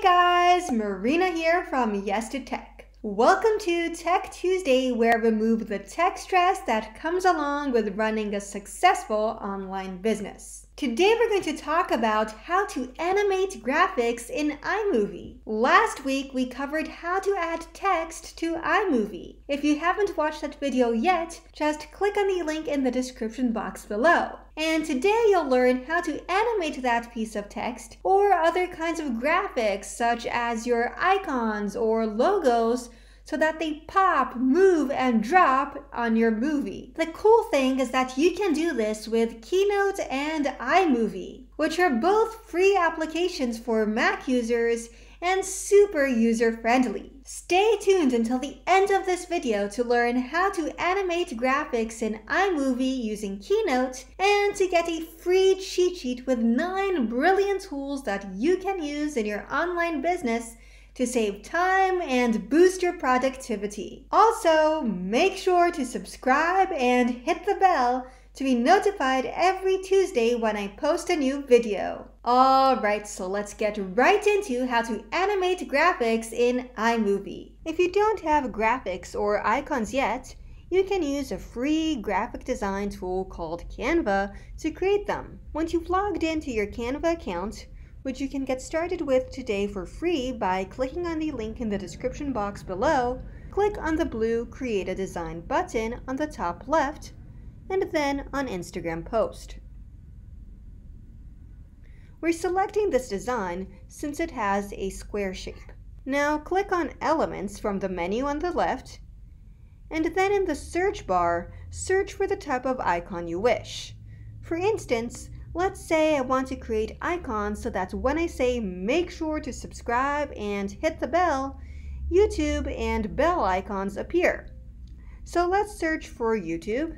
guys, Marina here from Yes to Tech. Welcome to Tech Tuesday, where I remove the tech stress that comes along with running a successful online business. Today we're going to talk about how to animate graphics in iMovie. Last week we covered how to add text to iMovie. If you haven't watched that video yet, just click on the link in the description box below. And today you'll learn how to animate that piece of text or other kinds of graphics such as your icons or logos so that they pop, move, and drop on your movie. The cool thing is that you can do this with Keynote and iMovie, which are both free applications for Mac users and super user-friendly. Stay tuned until the end of this video to learn how to animate graphics in iMovie using Keynote and to get a free cheat sheet with 9 brilliant tools that you can use in your online business to save time and boost your productivity. Also, make sure to subscribe and hit the bell to be notified every Tuesday when I post a new video. Alright, so let's get right into how to animate graphics in iMovie. If you don't have graphics or icons yet, you can use a free graphic design tool called Canva to create them. Once you've logged into your Canva account, which you can get started with today for free by clicking on the link in the description box below, click on the blue Create a Design button on the top left, and then on Instagram Post. We're selecting this design since it has a square shape. Now click on Elements from the menu on the left, and then in the search bar, search for the type of icon you wish. For instance, let's say I want to create icons so that when I say make sure to subscribe and hit the bell, YouTube and bell icons appear. So let's search for YouTube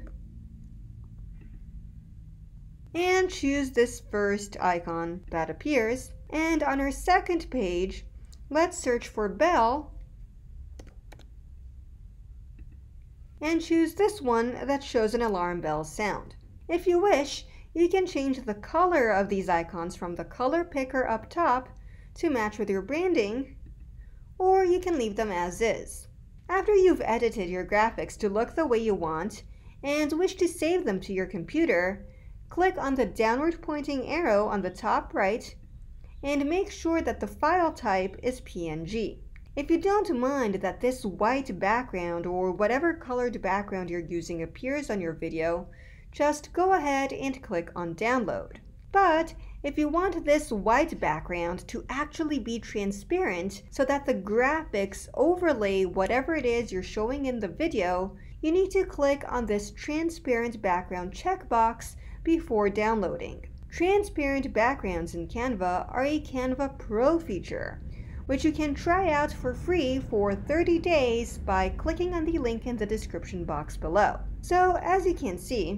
and choose this first icon that appears. And on our second page, let's search for bell and choose this one that shows an alarm bell sound. If you wish, you can change the color of these icons from the color picker up top to match with your branding, or you can leave them as is. After you've edited your graphics to look the way you want and wish to save them to your computer, click on the downward pointing arrow on the top right and make sure that the file type is PNG. If you don't mind that this white background or whatever colored background you're using appears on your video, just go ahead and click on download. But if you want this white background to actually be transparent so that the graphics overlay whatever it is you're showing in the video, you need to click on this transparent background checkbox before downloading. Transparent backgrounds in Canva are a Canva Pro feature, which you can try out for free for 30 days by clicking on the link in the description box below. So as you can see,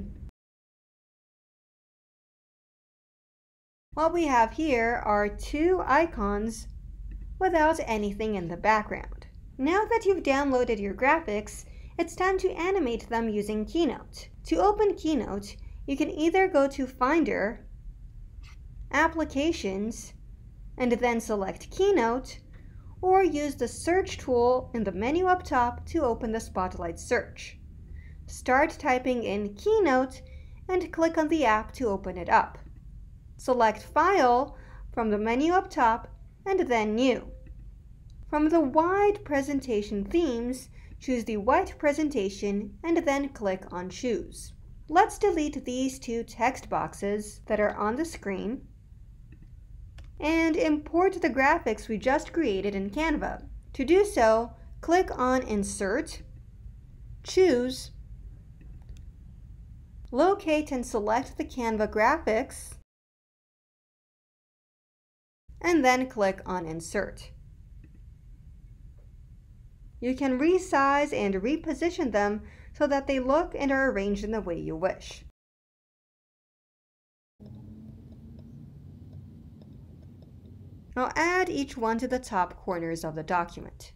what we have here are 2 icons without anything in the background. Now that you've downloaded your graphics, it's time to animate them using Keynote. To open Keynote, you can either go to Finder, Applications, and then select Keynote, or use the search tool in the menu up top to open the Spotlight search. Start typing in Keynote and click on the app to open it up. Select File from the menu up top and then New. From the wide presentation themes, choose the white presentation and then click on Choose. Let's delete these 2 text boxes that are on the screen and import the graphics we just created in Canva. To do so, click on Insert, choose, locate and select the Canva graphics, and then click on Insert. You can resize and reposition them so that they look and are arranged in the way you wish. Now add each one to the top corners of the document.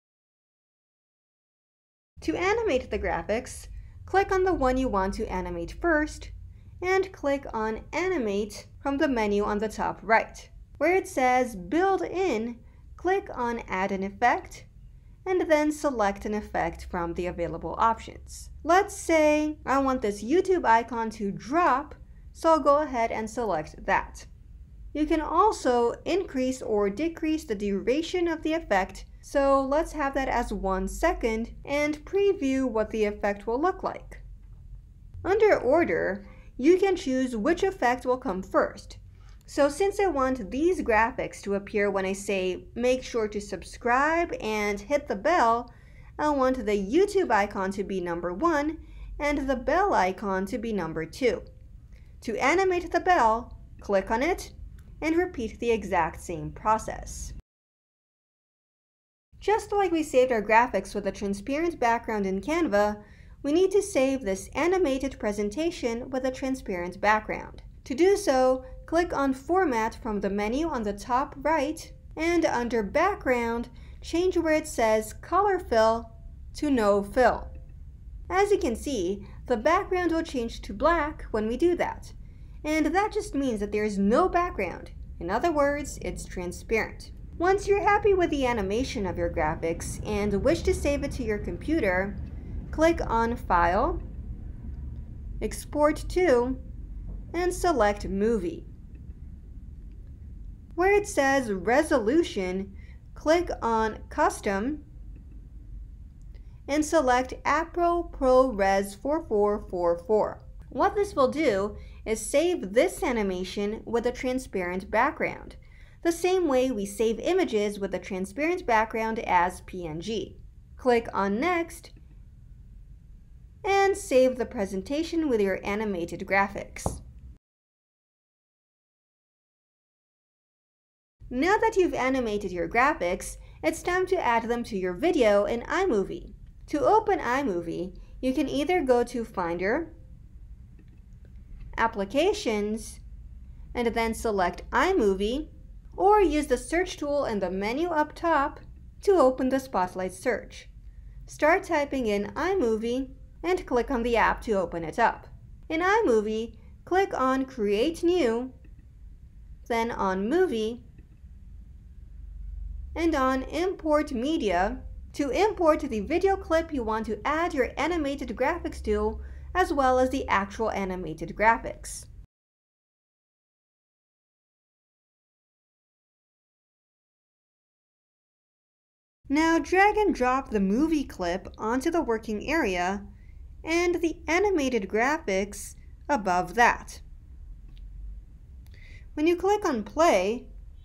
To animate the graphics, click on the one you want to animate first and click on Animate from the menu on the top right. Where it says Build In, click on Add an Effect, and then select an effect from the available options. Let's say I want this YouTube icon to drop, so I'll go ahead and select that. You can also increase or decrease the duration of the effect, so let's have that as 1 second and preview what the effect will look like. Under Order, you can choose which effect will come first. So since I want these graphics to appear when I say make sure to subscribe and hit the bell, I want the YouTube icon to be number 1 and the bell icon to be number 2. To animate the bell, click on it and repeat the exact same process. Just like we saved our graphics with a transparent background in Canva, we need to save this animated presentation with a transparent background. To do so, click on Format from the menu on the top right, and under Background, change where it says Color Fill to No Fill. As you can see, the background will change to black when we do that. And that just means that there is no background. In other words, it's transparent. Once you're happy with the animation of your graphics and wish to save it to your computer, click on File, Export to, and select Movie. Where it says Resolution, click on Custom and select Apro ProRes 4444. What this will do is save this animation with a transparent background, the same way we save images with a transparent background as PNG. Click on Next and save the presentation with your animated graphics. Now that you've animated your graphics, it's time to add them to your video in iMovie. To open iMovie, you can either go to Finder, Applications, and then select iMovie, or use the search tool in the menu up top to open the Spotlight search. Start typing in iMovie and click on the app to open it up. In iMovie, click on Create New, then on Movie, and on Import Media to import the video clip you want to add your animated graphics to, as well as the actual animated graphics. Now drag and drop the movie clip onto the working area and the animated graphics above that. When you click on play,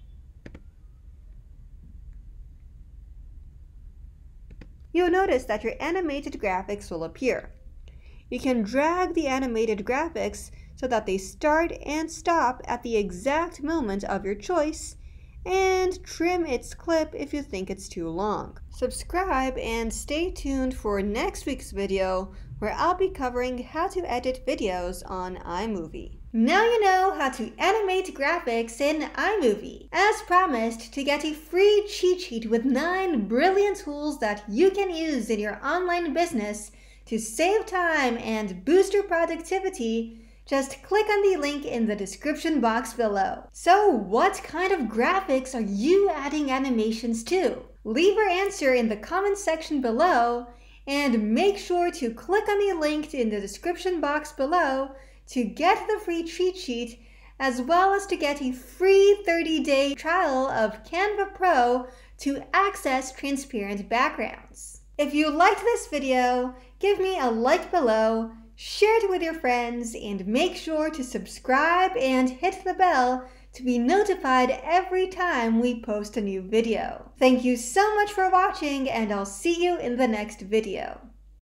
you'll notice that your animated graphics will appear. You can drag the animated graphics so that they start and stop at the exact moment of your choice, and trim its clip if you think it's too long. Subscribe and stay tuned for next week's video where I'll be covering how to edit videos on iMovie. Now you know how to animate graphics in iMovie. As promised, to get a free cheat sheet with 9 brilliant tools that you can use in your online business to save time and boost your productivity, just click on the link in the description box below. So what kind of graphics are you adding animations to? Leave your answer in the comment section below, and make sure to click on the link in the description box below to get the free cheat sheet, as well as to get a free 30-day trial of Canva Pro to access transparent backgrounds. If you liked this video, give me a like below, share it with your friends, and make sure to subscribe and hit the bell to be notified every time we post a new video. Thank you so much for watching, and I'll see you in the next video.